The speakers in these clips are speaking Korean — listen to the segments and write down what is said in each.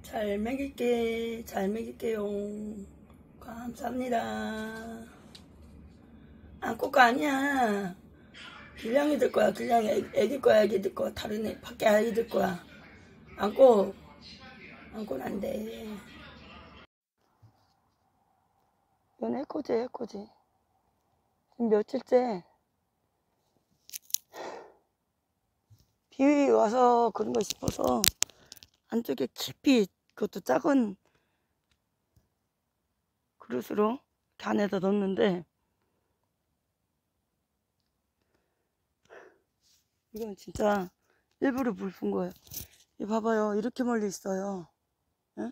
잘 먹일게. 잘 먹일게요. 감사합니다. 안고 거 아니야. 길냥이들 거야. 길냥이 애기 거야. 애기들 거. 다른 애 밖에 아이들 거야. 안고는 안 돼. 이건 해코지. 지금 며칠째 비 와서 그런가 싶어서 안쪽에 깊이, 그것도 작은 그릇으로 이렇게 안에다 넣었는데, 이건 진짜 일부러 물 푼 거예요. 이 봐봐요. 이렇게 멀리 있어요. 에?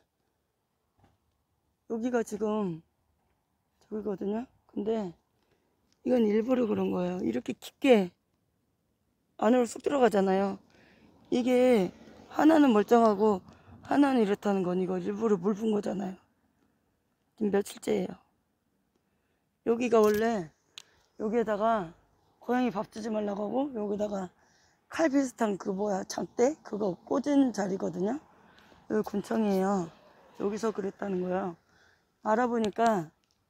여기가 지금 저기거든요. 근데 이건 일부러 그런 거예요. 이렇게 깊게 안으로 쑥 들어가잖아요. 이게 하나는 멀쩡하고 하나는 이렇다는 건 이거 일부러 물 푼 거잖아요. 지금 며칠째예요. 여기가 원래 여기에다가 고양이 밥 주지 말라고 하고, 여기다가 칼 비슷한 그 뭐야 장대 그거 꽂은 자리거든요. 여기 군청이에요. 여기서 그랬다는 거예요. 알아보니까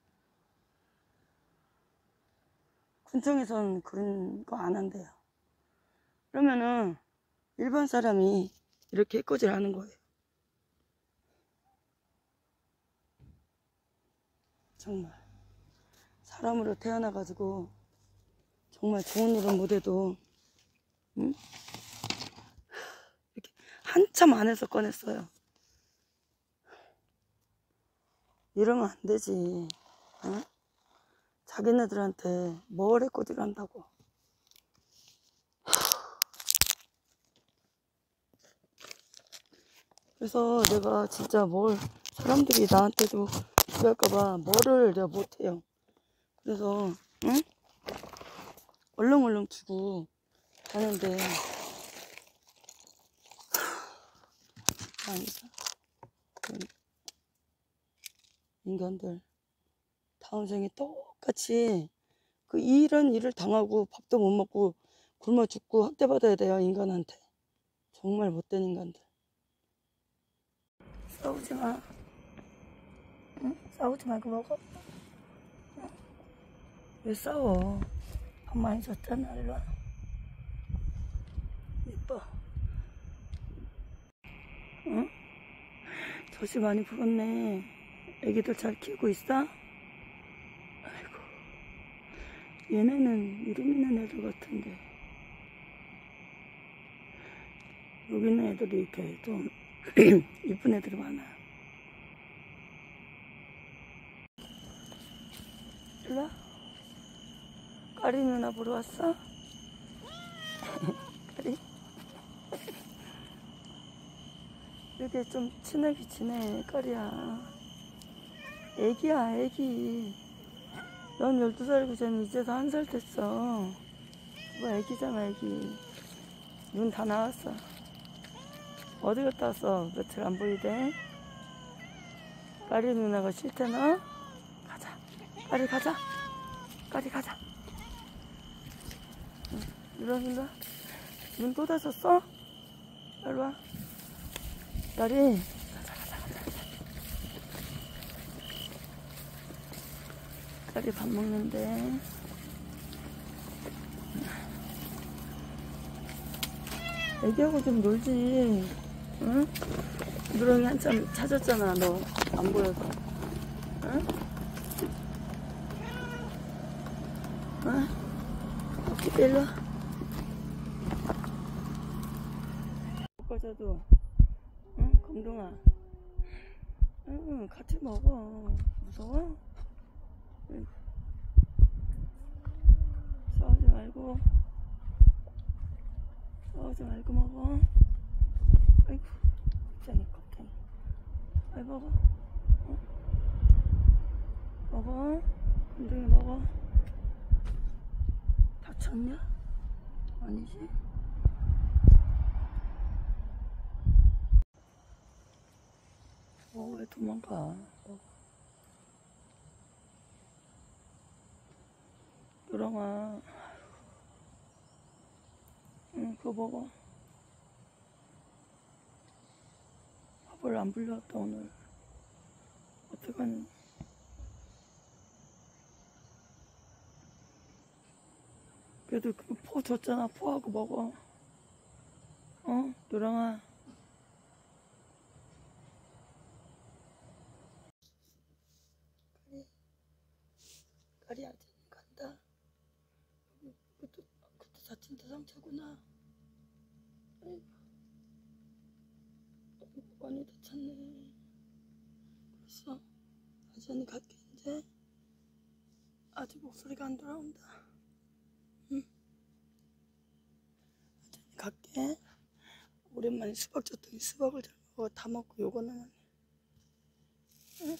군청에선 그런 거 안 한대요. 그러면은 일반 사람이 이렇게 해코지를 하는 거예요. 정말 사람으로 태어나가지고 정말 좋은 일은 못해도, 응? 이렇게 한참 안에서 꺼냈어요. 이러면 안 되지. 응? 자기네들한테 뭘 해코지를 한다고. 그래서 내가 진짜 사람들이 나한테도 그럴까봐 뭐를 내가 못해요. 그래서 응? 얼렁얼렁 주고 가는데 아니다. 인간들 다음 생에 똑같이 이런 일을 당하고 밥도 못 먹고 굶어 죽고 학대받아야 돼요. 인간한테. 정말 못된 인간들. 싸우지 마. 응? 싸우지 말고 먹어. 응? 왜 싸워? 밥 많이 줬잖아. 일로 와. 예뻐. 응? 젖이 많이 불었네. 애기들 잘 키우고 있어? 아이고. 얘네는 이름 있는 애들 같은데. 여기 있는 애들이 이렇게 좀 이쁜 애들이 많아요. 일로 와. 까리 누나 보러 왔어? 까리? 이렇게 좀 친하게 지내. 까리야. 애기야, 애기. 넌 12살이고 쟤는 이제서 1살 됐어. 뭐 애기잖아, 애기. 눈 다 나왔어. 어디 갔다 왔어? 며칠 안 보이대? 까리 누나가 싫대나? 가자. 까리 가자. 까리 가자. 응. 일로 와. 눈 또 다쳤어? 일로 와. 까리. 가자. 까리 밥 먹는데. 애기하고 좀 놀지. 응? 누렁이 한참 찾았잖아. 너 안 보여서. 응? 응? 어깨 일로 와. 볶아줘도. 응? 검둥아. 응, 같이 먹어. 무서워? 응. 싸우지 말고 먹어. 아이고, 겁쟁이. 아이, 먹어. 응? 먹어. 검둥이 먹어. 다쳤냐? 아니지? 왜 도망가? 누렁아. 응, 그거 먹어. 벌 안 불려왔다 오늘. 어떡하니. 그래도 그 포 줬잖아. 포하고 먹어. 노랑아. 까리 아직 간다. 그것도 다친다 상처구나. 아이고, 많이 다쳤네. 그래서 아전이 갈게 이제. 아직 목소리가 안 돌아온다. 응? 아전이 갈게. 오랜만에 수박 줬더니 수박을 잘 먹어. 다 먹고 요거 남았네. 응?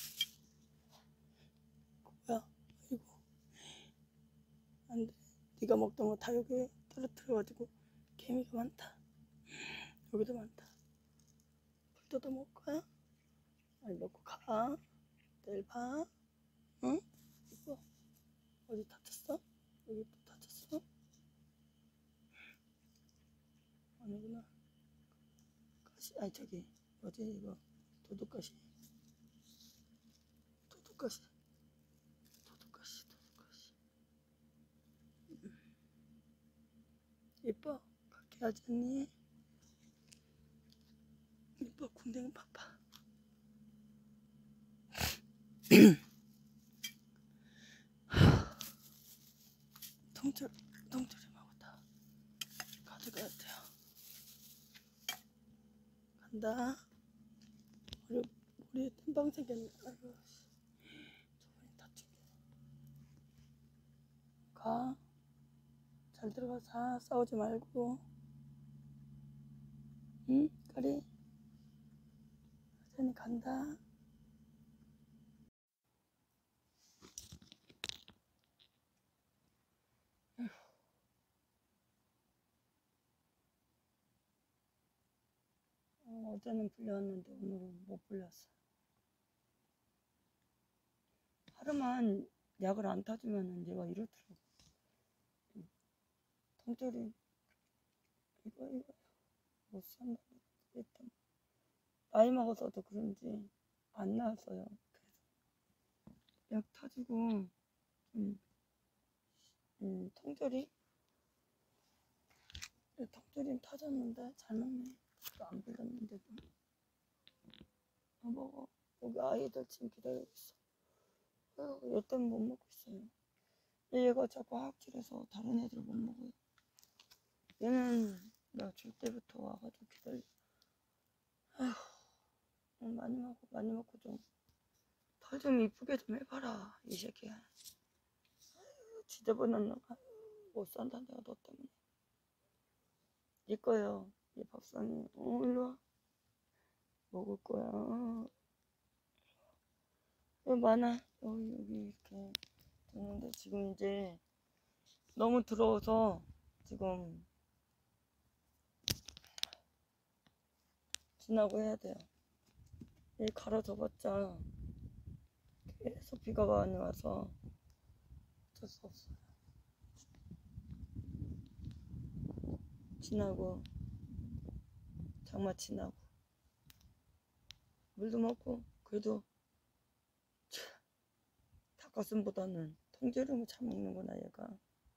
뭐야? 아이고. 안 돼. 네가 먹던 거 다 여기에 떨어뜨려가지고 개미가 많다. 여기도 많다. 불 뜯어 먹을 거야? 아니 먹고 가. 내일 봐. 응? 이거 어디 다쳤어? 여기 또 다쳤어? 아니구나. 가시, 아니 저기 뭐지 이거 도둑가시. 도둑가시. 도둑가시. 도둑가시. 이뻐. 그렇게 하지 않니? 이뻐. 궁뎅이 봐봐. 통조림하고 다 가져가야 돼요. 간다. 머리에 땜빵 생겼네. 아이고, 저번에 다친 게. 가. 잘 들어가 자. 싸우지 말고. 응? 까리. 아전이 간다. 어제는 불렸는데 오늘은 못 불렸어. 하루만 약을 안 타주면 얘가 이렇더라고. 통조림 이거 못 산다. 일단 나이 먹어서도 그런지 안 나왔어요. 그래서 약 타주고 통조림 타줬는데 잘 먹네. 안 불렸는데도. 먹어. 여기 아이들 지금 기다리고 있어. 얘 때문에 못 먹고 있어요. 얘가 자꾸 학질해서 다른 애들 못 먹어요. 얘는 내가 줄 때부터 와가지고 기다려. 아휴, 많이 먹고 좀 털 좀 이쁘게 좀 해봐라 이 새끼야. 아유, 지저분한 놈아. 못 산다 내가 너 때문에. 네 거예요. 얘 밥상이. 일로 와. 먹을 거야. 여기 많아. 여기 이렇게 됐는데 지금 이제 너무 더러워서 지금 지나고 해야 돼요. 얘 갈아줘봤자 계속 비가 많이 와서 어쩔 수 없어요. 지나고 장마 지나고 물도 먹고. 그래도 닭가슴보다는 통조림을 잘 먹는구나 얘가.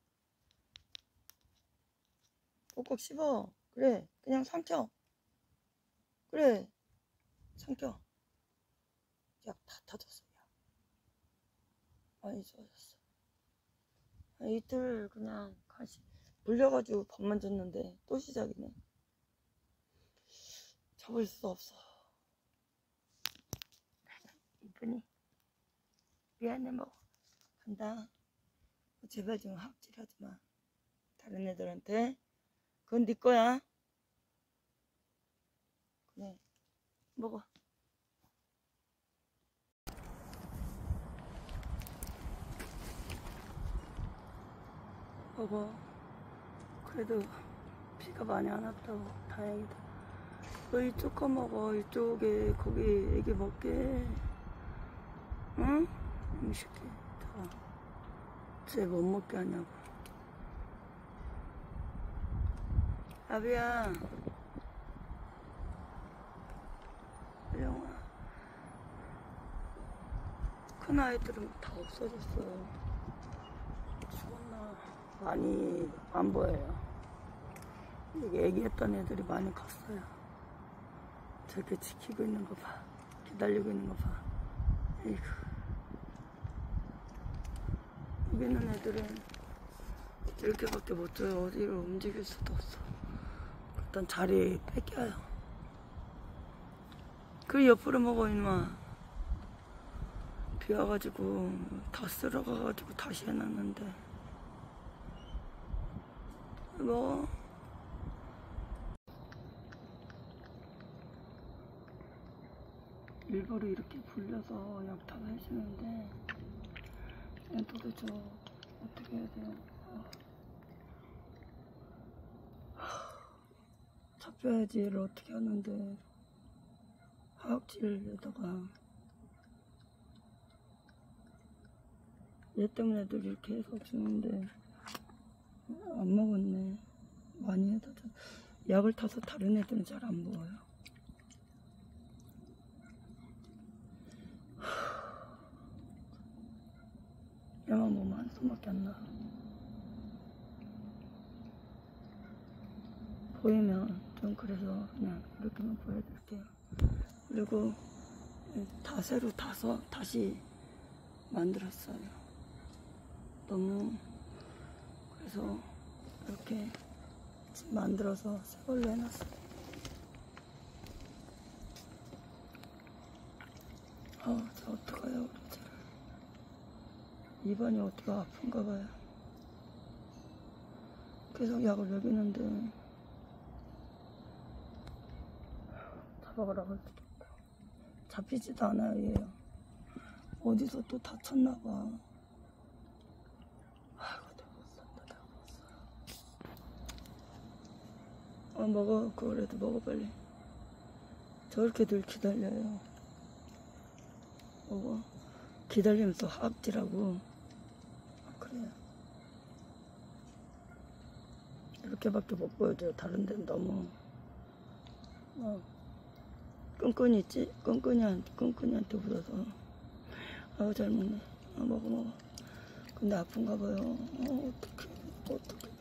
꼭꼭 씹어. 그래 그냥 삼켜. 그래 삼켜. 약 다 타줬어. 약 많이 좋아졌어. 이틀 그냥 간식 물려가지고 밥만 줬는데 또 시작이네. 잡을 수 없어. 이쁘니? 미안해 먹어. 간다. 제발 좀 학질하지 마. 다른 애들한테. 그건 네 거야. 그래 먹어. 먹어. 그래도 비가 많이 안 왔다고 다행이다. 너 이쪽 거 먹어. 이쪽에 거기 애기 먹게. 응? 이 새끼 쟤 못 먹게 하냐고. 아비야 큰 아이들은 다 없어졌어요. 죽었나 많이 안 보여요. 이게 애기였던 애들이 많이 컸어요. 저렇게 지키고 있는 거 봐. 기다리고 있는 거 봐. 에이구. 여기 있는 애들은 이렇게밖에 못 줘요. 어디를 움직일 수도 없어. 일단 자리 뺏겨요. 그 옆으로 먹어 임마. 비 와가지고 다 쓸어가가지고 다시 해놨는데 뭐 일부러 이렇게 불려서 약탈을 해주는데 도대체 어떻게 해야 돼요? 잡혀야지. 얘를 어떻게 하는데 하악질에다가 얘 때문에 애들 이렇게 해서 주는데 안 먹었네. 많이 해도 약을 타서 다른 애들은 잘 안 먹어요. 얘만 보면 한숨밖에 안 나. 보이면 좀 그래서 그냥 이렇게만 보여드릴게요. 그리고 다 새로 타서 다시 만들었어요. 너무 그래서 이렇게 만들어서 새 걸로 해놨어요. 저 어떡해요 우리 쟤를. 입안이 어떻게 아픈가 봐요. 계속 약을 먹이는데 잡아가라고 할 수도 없고 잡히지도 않아요. 얘요. 어디서 또 다쳤나 봐. 아이고 내가 못 산다. 먹어. 그거라도 먹어 빨리. 저렇게 늘 기다려요. 먹어. 기다리면서 하악질하고 그래요. 이렇게밖에 못 보여줘요. 다른 데는 너무 끈끈이 있지? 끈끈이한테 묻어서. 아우 잘 먹네. 먹어. 근데 아픈가 봐요. 어떡해.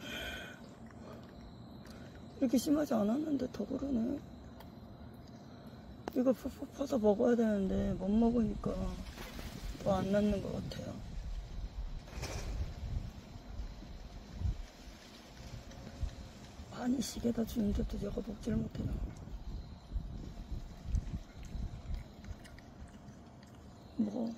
이렇게 심하지 않았는데 더 그러네. 이거 푹푹 퍼서 먹어야 되는데 못 먹으니까 더 안 낫는 것 같아요. 많이 시계다 주는데도 제가 먹지를 못해요. 먹어.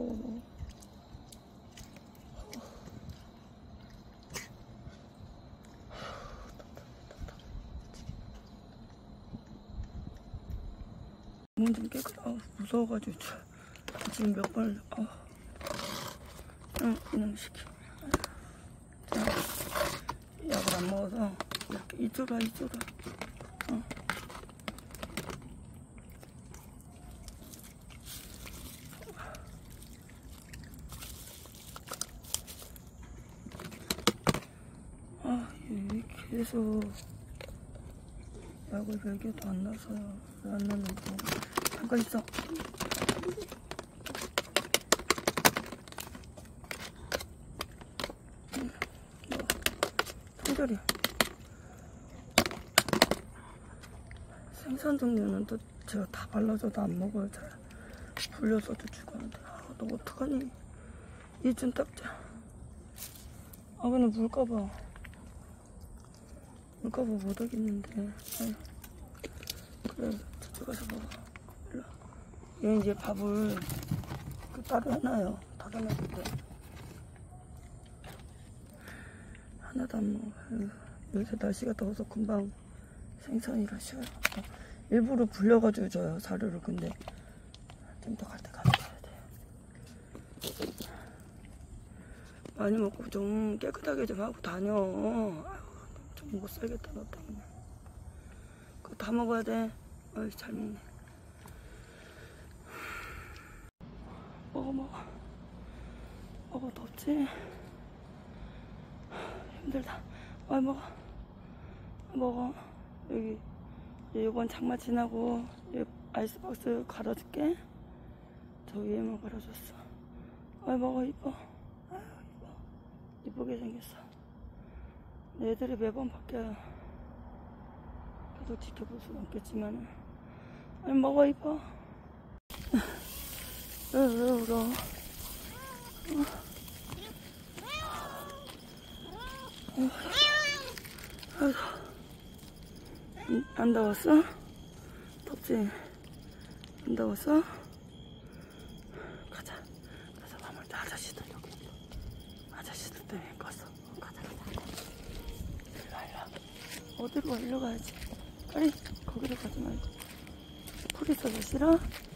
문 좀 깨끗하. 무서워가지고 지금 몇 번 이놈 시키. 약을 안 먹어서 이렇게 이쪽으로 계속 약을 먹여도 안 나서요. 왜 안 나는지. 잠깐 있어. 통조리. 생선 종류는 또 제가 다 발라줘도 안 먹어요. 잘 불려서도 죽었는데. 너 어떡하니? 이 좀 닦자. 근데 물까봐 못 하겠는데. 그래, 저쪽 가서 먹어. 일로. 얘 이제 밥을 따로 해놔요. 닫아놨을 때. 하나도 안 먹어. 요새 날씨가 더워서 금방 생선이라 식어요. 일부러 불려가지고 줘요, 사료를. 근데 좀 더 갈 때 가져가야 돼요. 많이 먹고 좀 깨끗하게 좀 하고 다녀. 좀 못 살겠다, 너 때문에. 그거 다 먹어야 돼. 어이, 잘 먹네. 먹어, 덥지? 힘들다. 먹어. 여기, 이번 장마 지나고, 여기 아이스박스 갈아줄게. 저 위에만 갈아줬어. 아이 먹어. 이뻐. 아유 이뻐. 이쁘게 생겼어. 애들이 매번 바뀌어요. 계속 지켜볼 수는 없겠지만. 아이 먹어. 이뻐. 왜 울어? 안 더웠어? 덥지? 안 더웠어? 가자. 가서 밥 먹자. 아저씨들 여기 있어. 아저씨들 때문에 껐어. 가자. 일로. 어디로 가? 일로 가야지. 빨리 거기로 가지 말고. 풀 있어서 싫어?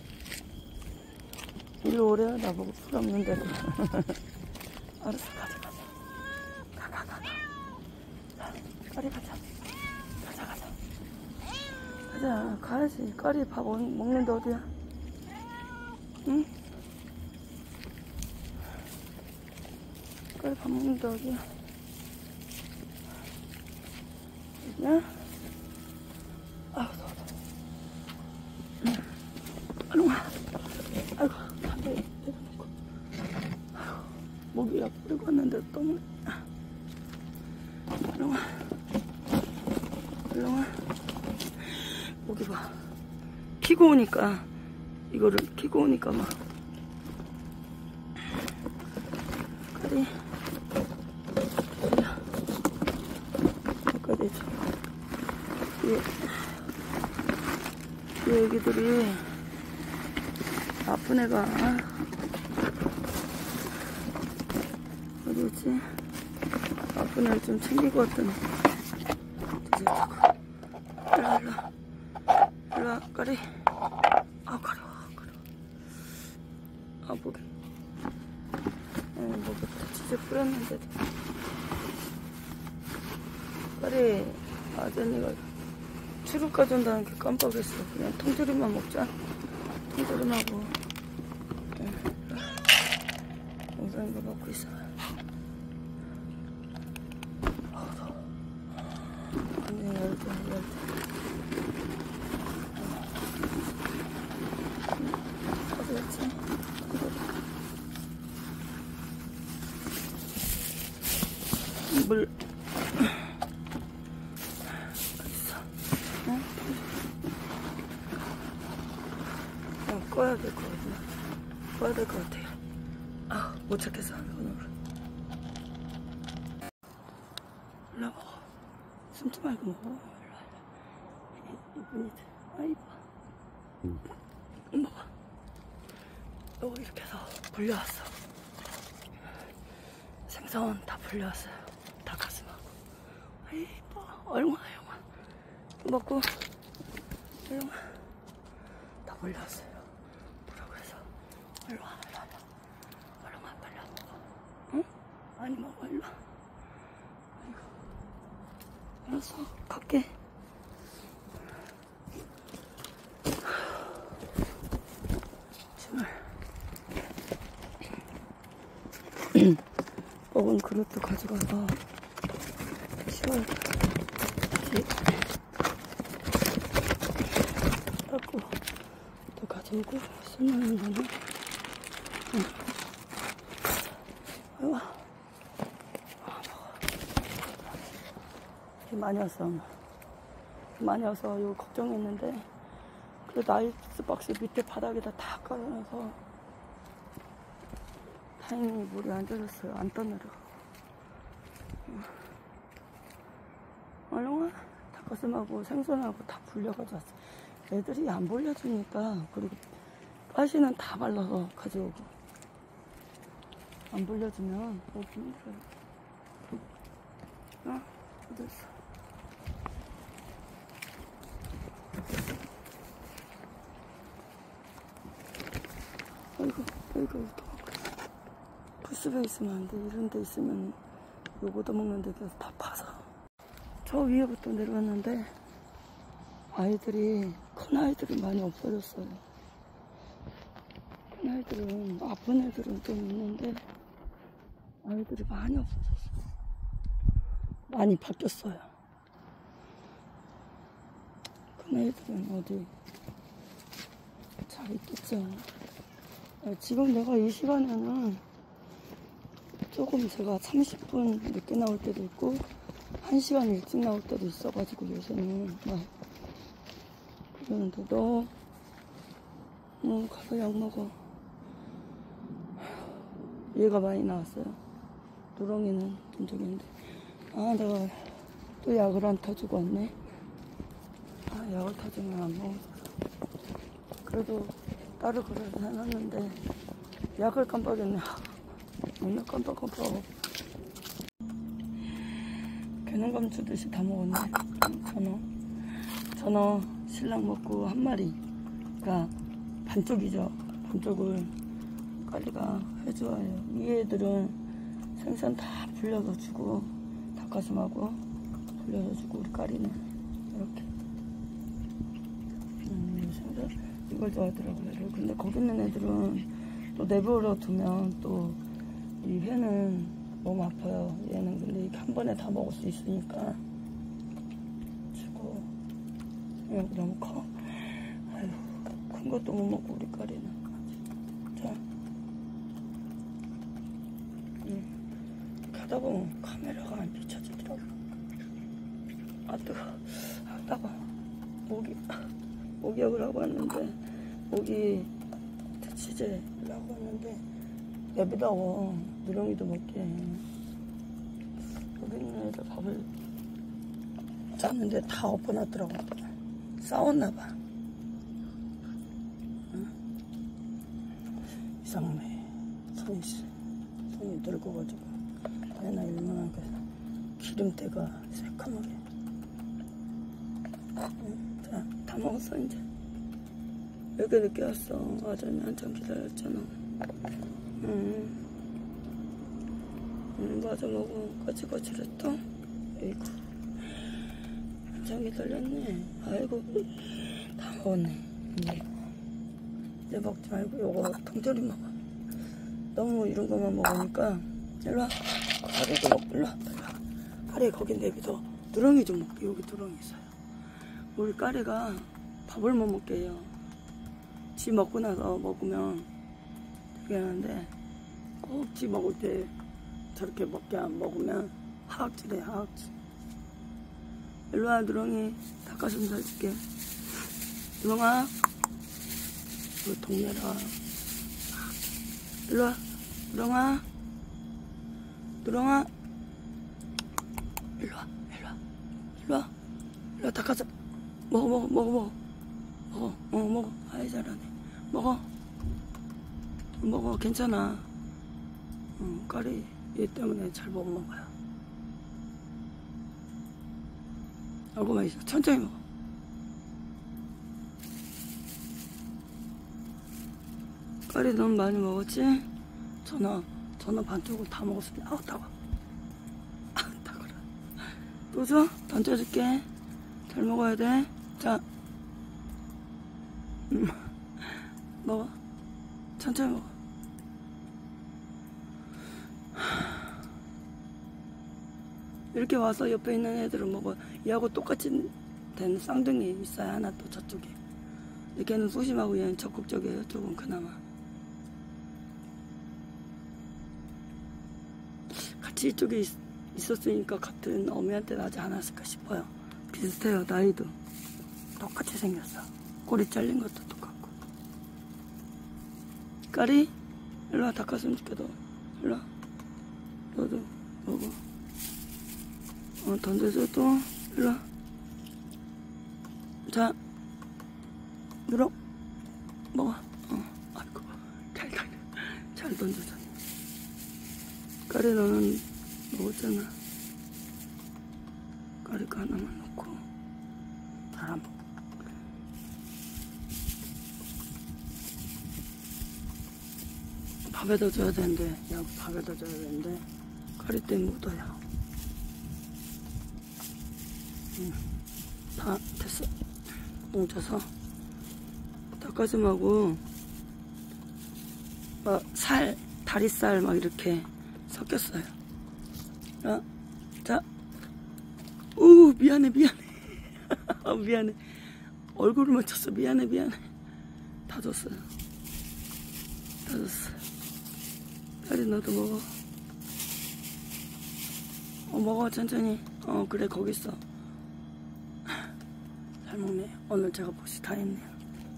일로 오래. 나보고 풀 없는데도. 알았어. 가자. 가. 빨리 가자. 가자. 가야지. 까리 밥 먹는데 어디야? 응? 까리 밥 먹는데 어디야? 어디야? 아우 더워. 아롱아. 아이고 담배 내려놓고. 아이고 모기약 뿌리고 왔는데 똥을. 아롱아. 모기 봐. 키고 오니까 이거를 키고 오니까 막 까리 여기까지 해줘. 이 애기들이 아픈 애가 어디 있지? 아픈 애를 좀 챙기고 왔더니 일로와 까리. 아 가려워. 아 목이 목에 치즈 뿌렸는데도. 까리 아전이가 추룩 가져온다는 게 깜빡했어. 그냥 통조림만 먹자. 통조림하고 영상 이거 먹고 있어. 완전 열대. 어디 갔지? 물 어딨어? 응? 꺼야 될 것 같아. 꺼야 될 것 같아요. 아, 못 찾겠어. 오늘. 일로 먹어. 숨지 말고 먹어. 이쁜이들. 아, 이뻐. 먹어. 이거 이렇게 해서 불려왔어. 생선 다 불려왔어요. 닭가슴하고. 아, 이뻐. 얼마. 먹고. 얼마. 다 불려왔어요. 뭐라고 해서. 얼마. 얼마 빨리 안 먹어. 응? 많이 먹어. 일로 와. 아이고. 알았어. 갈게. 먹은 그릇도 가져가서 치워야지. 닦고 또 가져오고 쓰는 거는 아이고. 많이 왔어. 많이 와서 이거 걱정했는데 그래도 아이스박스 밑에 바닥에다 다 깔아놔서 다행히 물이 안 젖었어요. 안 떠내려. 얼른 와. 닭가슴하고 생선하고 다 불려가지고 왔어. 애들이 안 불려주니까. 그리고 가시는 다 발라서 가져오고. 안 불려주면 너무 힘들어요. 어디 있어? 아이고 이렇게 부스에 있으면 안 돼. 이런 데 있으면 요거 얻어먹는 데 계속 다 파서. 저 위에부터 내려왔는데 아이들이, 큰 아이들이 많이 없어졌어요. 큰 아이들은, 아픈 애들은 좀 있는데 아이들이 많이 없어졌어요. 많이 바뀌었어요. 큰 아이들은 어디 잘 있겠죠. 지금 내가 이 시간에는 조금 제가 30분 늦게 나올 때도 있고 1시간 일찍 나올 때도 있어가지고 요새는 막 그러는데 너 가서 약 먹어. 얘가 많이 나왔어요. 누렁이는 좀 적이 있는데 내가 또 약을 안 타주고 왔네. 약을 타주면 안 먹어서 그래도 따로 그래서 해놨는데 약을 깜빡했네. 맨날 깜빡깜빡하고 개눈감 주듯이 다 먹었네. 전어 신랑 먹고 한 마리가 반쪽이죠. 반쪽을 까리가 해줘요. 이 애들은 생선 다 불려서 주고 닭가슴하고 불려서 주고 우리 까리는 이렇게 생선 이걸 좋아하더라고요. 근데 거기 있는 애들은 또 내버려 두면 또 이 회는 너무 아파요. 얘는 근데 이렇게 한 번에 다 먹을 수 있으니까 주고 여기 너무 커. 아유, 큰 것도 못 먹고 우리 까리는. 자, 가다 보면 카메라가 안 비춰지더라고. 뜨거. 따가 모기약을 하고 왔는데 모기 퇴치제를 하고 왔는데 예비다워. 누렁이도 먹게. 여기 있는 애들 밥을 쌌는데 다 엎어놨더라고. 싸웠나봐. 이상해. 손이 늙어가지고 애나 일만한 게 기름때가 새카맣게. 자, 다 먹었어 이제. 왜 이렇게 늦게 왔어? 아전이 한참 기다렸잖아. 맞아, 먹어. 거칠거칠했어? 에이구, 한참 기다렸네. 아이고, 다 먹었네. 이제 먹지 말고 요거 통조림 먹어. 너무 이런 것만 먹으니까. 일로와. 가리도 먹고, 일로와. 가리 거기 내비둬. 누렁이 좀 먹게. 여기 누렁이 있어요. 우리 까리가 밥을 못 먹게 해요. 지 먹고 나서 먹으면 되게 하는데 꼭 지 먹을 때 저렇게 먹게 안 먹으면 하악질해. 하악질. 일로와 누렁이. 닭가슴살 줄게. 누렁아 그 동네라. 일로와 누렁아. 누렁아 일로와 닭가슴 먹어. 먹어. 아이 잘하네. 먹어. 괜찮아. 까리 얘 때문에 잘 못 먹어요. 알고 맛있어. 천천히 먹어. 까리 너무 많이 먹었지? 전어 반쪽을 다 먹었으니 따가워. 따가워. 또 줘? 던져줄게. 잘 먹어야 돼. 자, 먹어. 천천히 먹어. 이렇게 와서 옆에 있는 애들은 먹어. 얘하고 똑같이 된 쌍둥이 있어요. 하나 또 저쪽에. 걔는 소심하고 얘는 적극적이에요. 조금 그나마. 같이 이쪽에 있었으니까 같은 어미한테 나지 않았을까 싶어요. 비슷해요. 나이도 똑같이 생겼어. 꼬리 잘린 것도 똑같고. 까리? 일로와. 닭가슴 줄게. 너 일로와. 너도 먹어. 던져줘. 또 일로와. 자, 누렁 먹어. 아이고, 잘 던져줘. 까리 너는 먹었잖아. 까리 거 하나만 넣고 잘 안 먹어. 밥에다 줘야 되는데, 야, 밥에다 줘야 되는데 까리 때문에 못 와요. 다 됐어. 뭉쳐서 닭가슴하고 막 다리살 막 이렇게 섞였어요. 자, 미안해. 미안해. 얼굴을 맞췄어. 미안해. 다 줬어요. 까리 너도 먹어. 먹어 천천히. 그래 거기 있어. 잘 먹네. 오늘 제가 보시 다 했네요.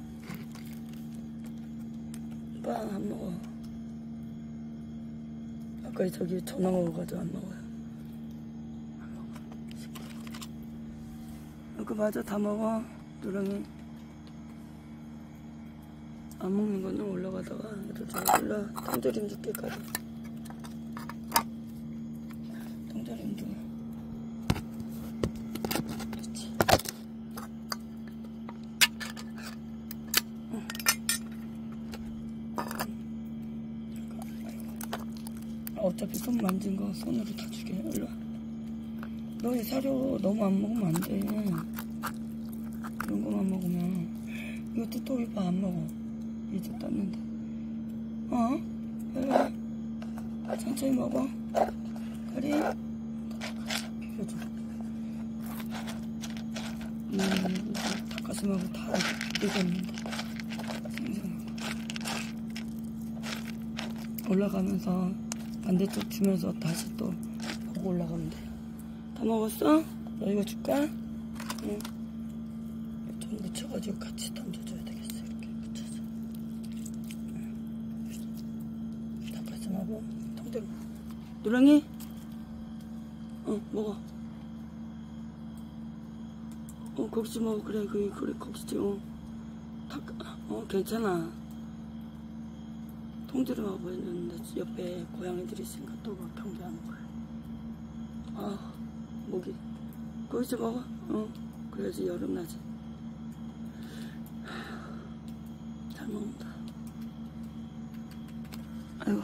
빵 안 먹어. 아까 저기 전화 먹어가지고 안 먹어요. 안 먹어. 이거 맞아 다 먹어. 누렁이. 안 먹는 거는 올라가다가 일로 통조림 줄게 가자. 통조림 줘. 그렇지. 어차피 손 만진 거 손으로 다 주게. 일로 와. 너 이 사료 너무 안 먹으면 안 돼. 이런 거만 먹으면. 이것도 또 이거 안 먹어. 이제 땄는데. 일로 와. 천천히 먹어. 그래. 비벼줘. 닭가슴하고 다 익었는데. 생선하고. 올라가면서 반대쪽 주면서 다시 또 보고 올라가면 돼요. 다 먹었어? 너 이거 줄까? 응. 좀 묻혀가지고 같이 던져줘야 되겠어. 이렇게 묻혀서. 닭가슴하고 통대로. 누렁이? 먹어. 거기서 먹어. 그래 거기서. 괜찮아. 통들어가고 있는데 옆에 고양이들이 있으니까 또 막 경계하는 거야. 목이. 거기서 먹어. 그래야지 여름 나지. 잘 먹는다. 아이고.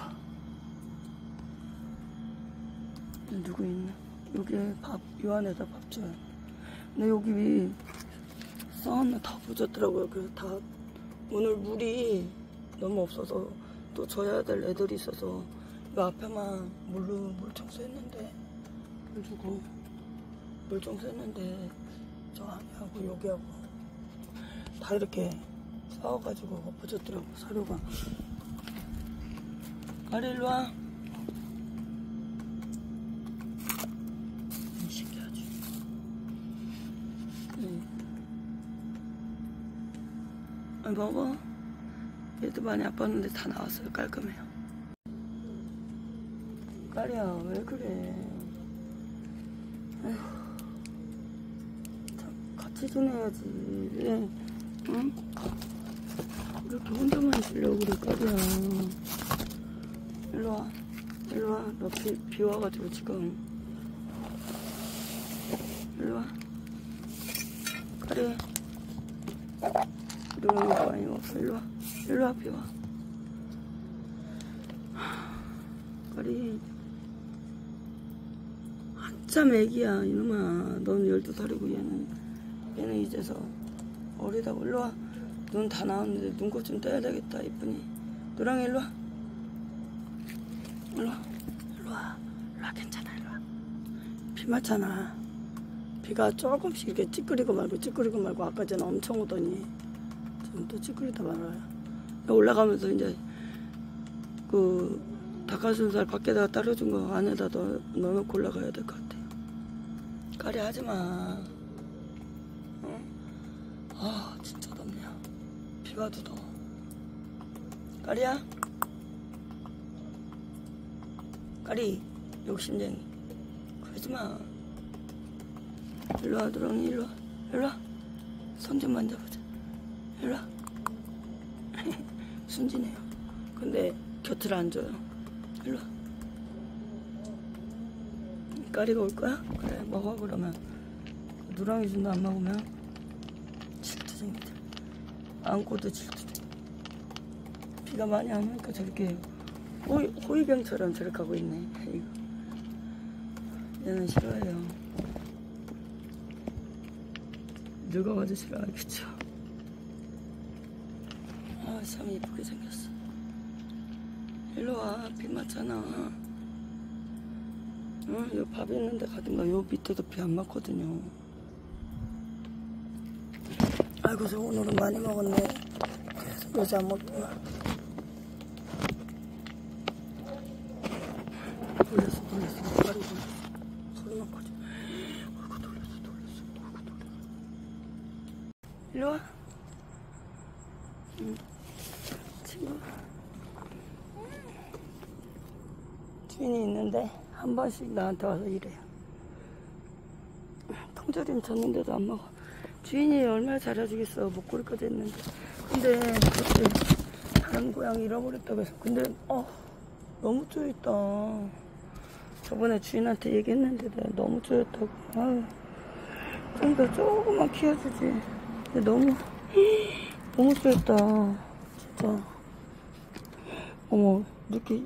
누구 있나? 여기 요 안에다 밥 줘요. 근데 여기 썬 다 부졌더라고요. 그래서 다 오늘 물이 너무 없어서 또 줘야 될 애들이 있어서 이 앞에만 물 청소했는데 물 주고 물 청소했는데 저 안에하고 여기하고 다 이렇게 싸워가지고 엎어졌더라고 사료가. 아래 일로 와. 신기하지. 먹어. 얘도 많이 아팠는데 다 나왔어요. 깔끔해요. 까리야 왜 그래. 아휴, 같이 지내야지. 왜? 응? 이렇게 혼자만 있으려고 그래. 까리야 일로와. 일로와. 너 비 와가지고 지금. 일로와. 까리 누렁이가 많이 먹었어. 일로와. 일로와. 비와. 까리 한참 애기야 이놈아. 넌 12살이고 얘는 이제서 어리다고. 일로와. 눈 다 나왔는데 눈곱 좀 떼야 되겠다. 이쁘니. 누렁이 일로와. 일로와. 일로와. 일로와. 괜찮아. 일로와. 비 맞잖아. 비가 조금씩 이렇게 찌끄리고 말고 아까 전에 엄청 오더니 지금 또 찌끄리다 말아요. 올라가면서 이제 그 닭가슴살 밖에다가 따려준 거 안에다 넣어놓고 올라가야 될 것 같아요. 까리 하지마. 진짜 덥냐. 비 와도 더워. 까리야? 까리 욕심쟁이. 그러지마. 일로와 누렁이. 일로와. 손 좀 만져보자. 일로와. 순진해요. 근데 곁을 안 줘요. 일로와. 까리가 올 거야? 그래 먹어. 그러면 누렁이 준다 안 먹으면 질투쟁이들. 안고도 질투쟁이. 비가 많이 안 오니까 저렇게 호위병처럼 저렇게 하고 있네. 이거. 얘는 싫어해요. 늙어가지고 싫어하겠죠. 참 이쁘게 생겼어. 일로와. 비 맞잖아. 여기 밥 있는데 가든가. 요 밑에도 비 안 맞거든요. 아이고 저 오늘은 많이 먹었네. 그래서 요새 안 먹구나. 돌렸어. 빨리 돌렸어. 소리 일로 와. 친구. 주인이 있는데 한 번씩 나한테 와서 이래요. 통조림 줬는데도 안 먹어. 주인이 얼마나 잘해주겠어. 목걸이까지 했는데. 근데 그때 다른 고양이 잃어버렸다고 해서. 근데 너무 쪼였다. 저번에 주인한테 얘기했는데 내가 너무 쪼였다고. 아유, 좀 더 조금만 키워주지. 근데 너무 쪼였다. 진짜. 어머, 이렇게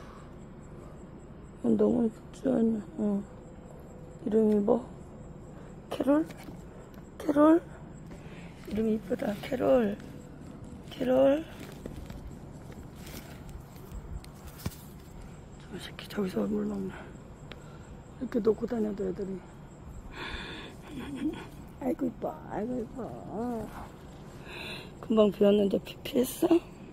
너무 쪼였네. 이름이 뭐? 캐롤? 캐롤? 이름이 이쁘다. 캐롤. 캐롤. 저 새끼 저기서 물 먹네. 이렇게 놓고 다녀도 애들이. 아이고 이뻐. 아이고 이뻐. 금방 비웠는데 피했어?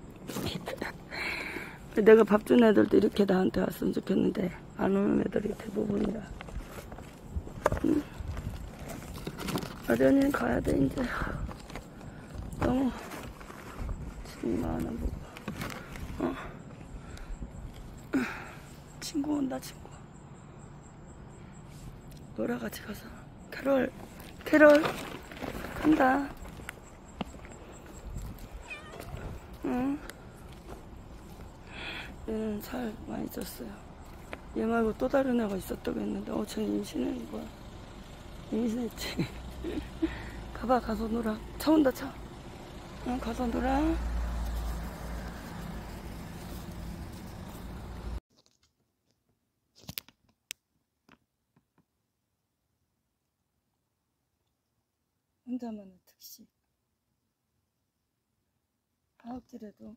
내가 밥 준 애들도 이렇게 나한테 왔으면 좋겠는데 안 오는 애들이 대부분이라. 응? 아련이는 가야 돼 이제. 너무 짐이 많아 보고. 친구 온다 친구. 놀아 같이 가서. 캐롤 캐롤 간다. 응. 얘는 살 많이 쪘어요. 얘 말고 또 다른 애가 있었다고 했는데 쟤는 임신한 거야. 임신했지. 가봐. 가서 놀아. 차 온다 차. 응, 가서 놀아. 혼자만의 특식. 아홉질에도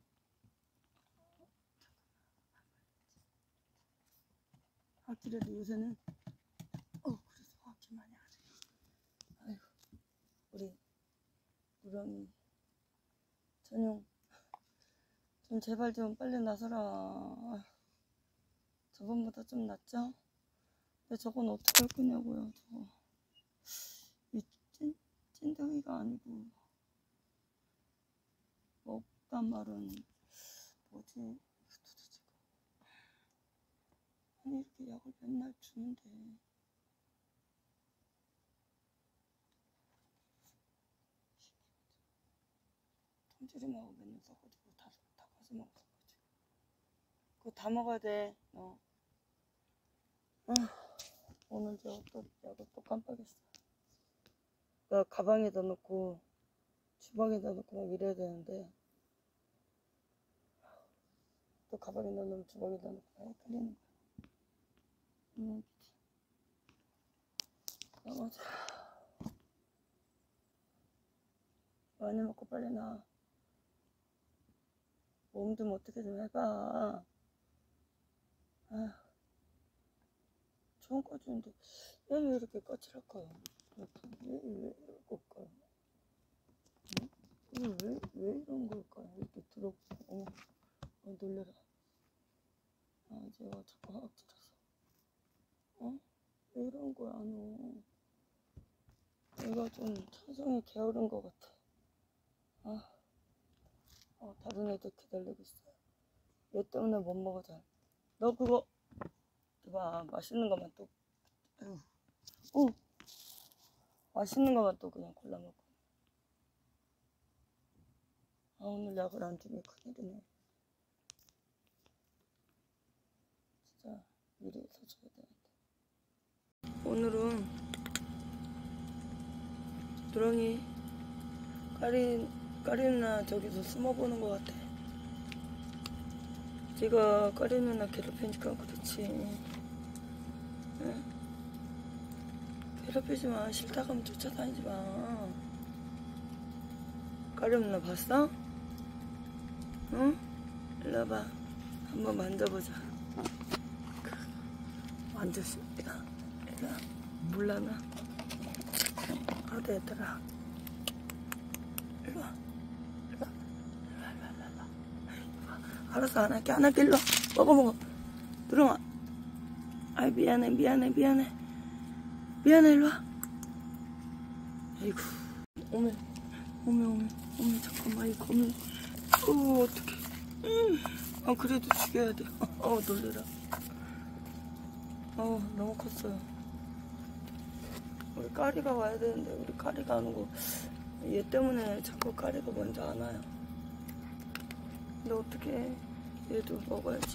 요새는 그래서 화학질 많이 하네. 아이고, 우리 누렁이 전용 좀 제발 좀 빨리 나서라. 저번보다 좀 낫죠? 근데 저건 어떻게 할 거냐고요. 저거 이 찐득이가 아니고 먹단 말은 뭐지? 아니 이렇게 약을 맨날 주는데 통조림하고 맨날 써가지고 다 가서 먹어가지고 그거 다 먹어야 돼. 오늘 저 또 약을 또 깜빡했어. 나 가방에다 넣고 주방에다 넣고 막 이래야 되는데 또 가방에다 넣으면 주방에다 넣고 막 헷갈리는 거야. 나가자. 많이 먹고 빨리 나. 몸 좀 어떻게 좀 해봐. 아휴, 좋은 거 주는데 얘 왜 이렇게 까칠할까요? 왜 이럴까요? 응? 왜 이런 걸까요? 이렇게 더럽고 놀래라. 제가 자꾸 화학질해서 왜 이런 거야 너. 얘가 좀 천성이 게으른 것 같아. 다른 애들 기다리고 있어요. 얘 때문에 못 먹어 잘. 너 그거 봐. 맛있는 것만 또 맛있는 것만 또 그냥 골라 먹고. 오늘 약을 안 주니 큰일이네. 진짜 미리 사줘야 되는데. 오늘은 누렁이 까리 누나 저기서 숨어보는 것 같아. 제가 까리 누나 괴롭히니까 그렇지. 응? 괴롭히지 마. 싫다 하면 쫓아다니지 마. 까리 누나 봤어? 응? 일로 와봐. 한번 만져보자. 만졌어. 야, 몰라나? 얘들아. 일로 와. 알았어, 안 할게. 일로 와. 먹어. 누렁아. 아이, 미안해. 일로 와. 아이고. 어머. 어머, 잠깐만, 이 거미. 어떡해. 아, 그래도 죽여야 돼. 놀래라. 너무 컸어요. 우리 까리가 와야 되는데, 우리 까리가 안 오고, 얘 때문에 자꾸 까리가 먼저 안 와요. 근데 어떡해. 얘도 먹어야지.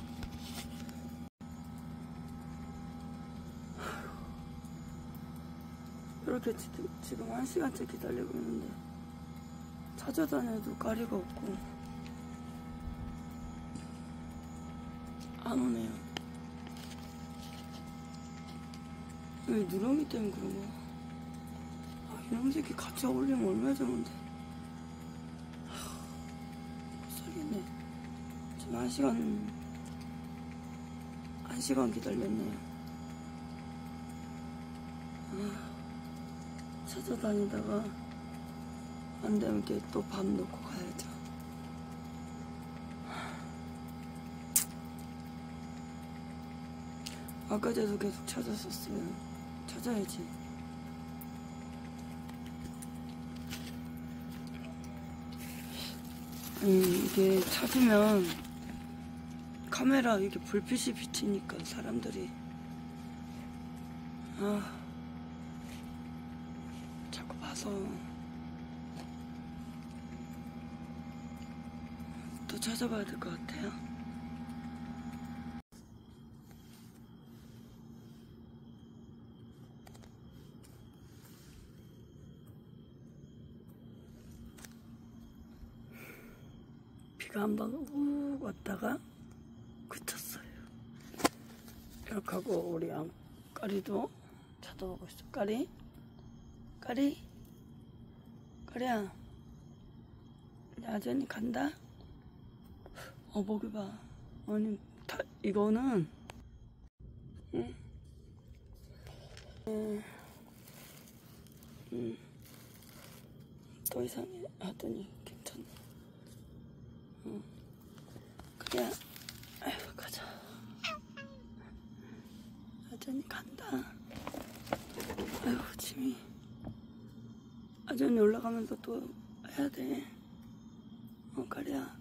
이렇게 지금 1시간째 기다리고 있는데 찾아다녀도 까리가 없고 안 오네요. 왜 누렁이 때문에 그런 거야? 이놈 새끼 같이 어울리면 얼마나 좋은데. 못 살겠네. 지금 1시간 기다렸네요. 찾아다니다가 안 되면 이렇게 또 밥 놓고 가야죠. 아까 전에도 계속 찾았었어요. 찾아야지. 이게 찾으면 카메라 이게 불빛이 비치니까 사람들이 자꾸 봐서 또 찾아봐야 될 것 같아요. 비가 한 방 욱 왔다가 그쳤어요. 이렇게 하고 우리 까리도 쳐다보고 있어. 까리야, 야전이 간다. 먹이 봐. 아니, 이거는 더 이상 하더니 괜찮네. 그래. 아휴, 가자. 아전이 간다. 아휴, 짐이. 아전이 올라가면서 또 해야 돼. 까리야.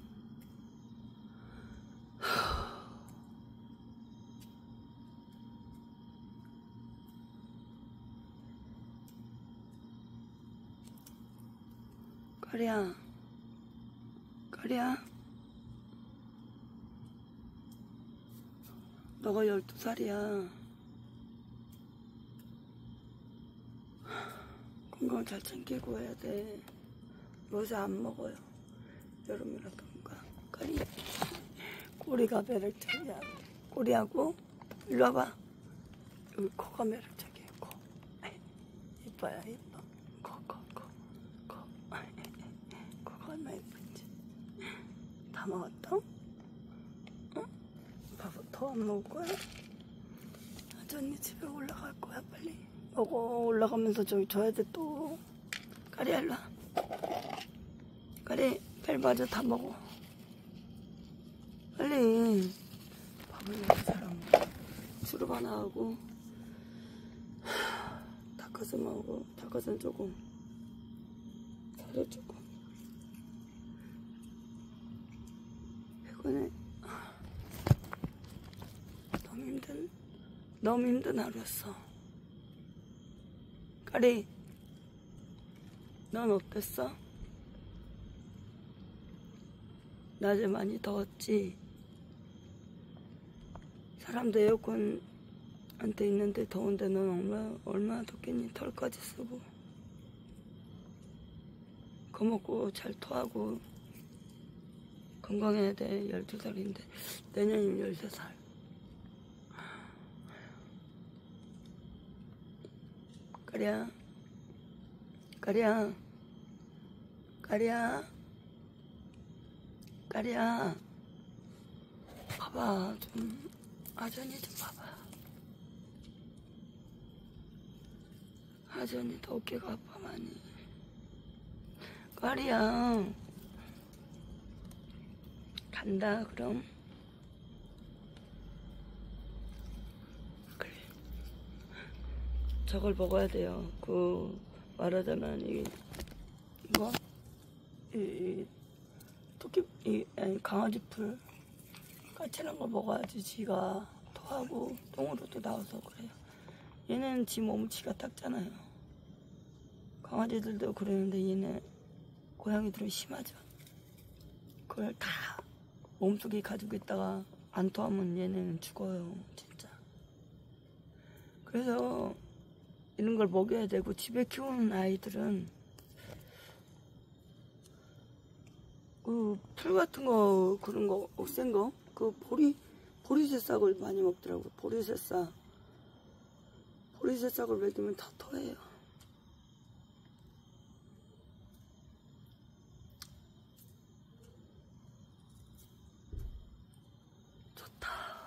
까리야. 너가 12살이야. 건강 잘 챙기고 해야 돼. 요새 안 먹어요. 여름이라던가. 까리. 꼬리가 매력적이야. 꼬리하고, 일로 와봐. 여기 코가 매력적이야, 코. 이뻐요, 이뻐. 코. 코가 얼마나 이쁜지. 다 먹었다? 더 안 먹을 거야? 아전이 집에 올라갈 거야, 빨리. 먹어. 올라가면서 저기 줘야 돼, 또. 까리야, 일로 와. 까리, 빨리 맞아, 다 먹어. 빨리. 밥을 먹고 사람. 주릅 하나 하고, 닭가슴하고, 닭가슴 조금, 사료 조금. 피곤해. 너무 힘든 하루였어. 까리, 넌 어땠어? 낮에 많이 더웠지? 사람도 에어컨 안 돼 있는데 더운데 넌 얼마나 덥겠니? 털까지 쓰고. 그거 먹고 잘 토하고 건강해야 돼. 12살인데 내년이면 13살. 까리야, 봐봐. 좀 아전이 좀 봐봐. 아전이 더 어깨가 아파 많이. 까리야, 간다. 그럼 그래. 저걸 먹어야 돼요. 말하자면 이 거, 이 토끼, 아니, 강아지 풀, 까칠한 거 먹어야지 지가 토하고 똥으로 또 나와서 그래요. 얘는 지 몸을 지가 닦잖아요. 강아지들도 그러는데 얘는 고양이들은 심하죠. 그걸 다 몸속에 가지고 있다가 안 토하면 얘는 죽어요, 진짜. 그래서 이런 걸 먹여야 되고, 집에 키우는 아이들은 그 풀 같은 거, 그런 거, 센 거, 그 보리새싹을 많이 먹더라고요. 보리새싹을 먹이면 다 토해요. 좋다.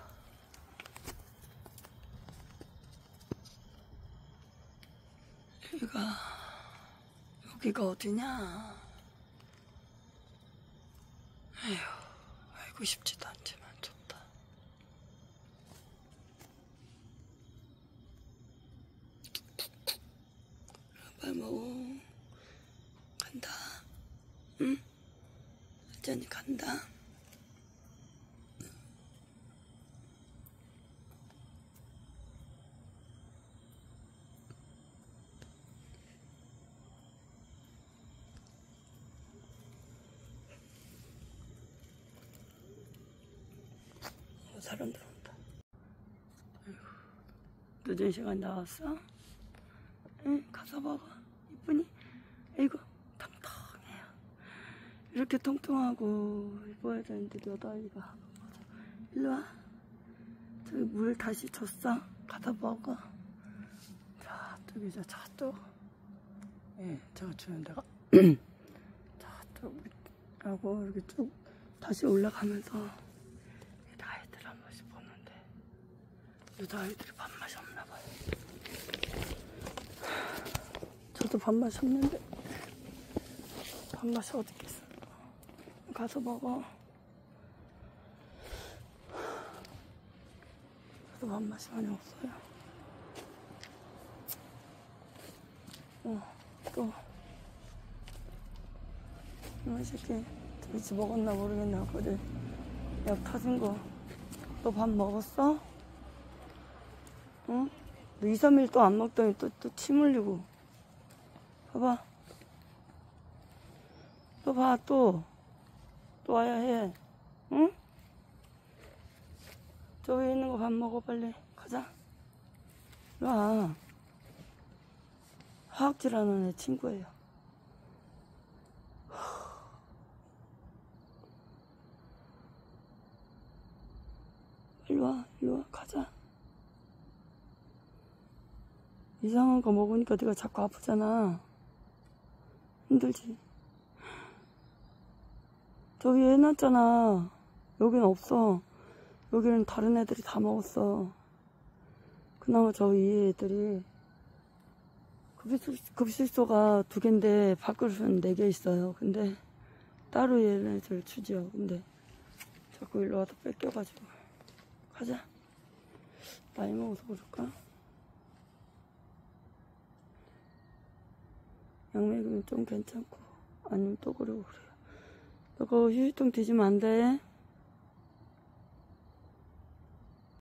여기가 어디냐? 에휴, 알고 싶지도 않지만 좋다. 빨리 먹어. 간다. 응? 완전히 간다. 사람 들어온다. 아이고, 늦은 시간 나왔어? 응? 가서 먹어. 이쁘니? 아이고, 통통해요. 이렇게 통통하고 이뻐야 되는데 몇 아이가. 일로 와. 저기 물 다시 줬어. 가서 먹어. 저쪽이 저쪽. 예, 저거 주는 데가 저쪽하고 이렇게 쭉 다시 올라가면서 아이들 한 번씩 보는데 요새 아이들이 밥맛이 없나 봐요. 저도 밥맛이 없는데 밥맛이 어디 있겠어. 가서 먹어. 저도 밥맛이 많이 없어요. 또 이 새끼 도대체 먹었나 모르겠네. 아까 약 타준 거 너 밥 먹었어? 응? 너 2, 3일 또 안 먹더니 또 침 흘리고. 봐봐. 또 봐, 또 와야 해. 응? 저 위에 있는 거 밥 먹어, 빨리. 가자. 일로 와. 화학질하는 애 친구예요. 일로 와, 가자. 이상한 거 먹으니까 네가 자꾸 아프잖아. 힘들지? 저 위에 해놨잖아. 여기는 없어. 여기는 다른 애들이 다 먹었어. 그나마 저 위에 애들이 급식소가 2개인데 밥그릇은 4개 있어요. 근데 따로 얘네들 주죠. 근데 자꾸 일로 와서 뺏겨가지고. 가자. 많이 먹어서 그럴까? 약 먹으면 좀 괜찮고 아니면 또 그러고 그래요. 너가 휴지통 뒤지면 안 돼.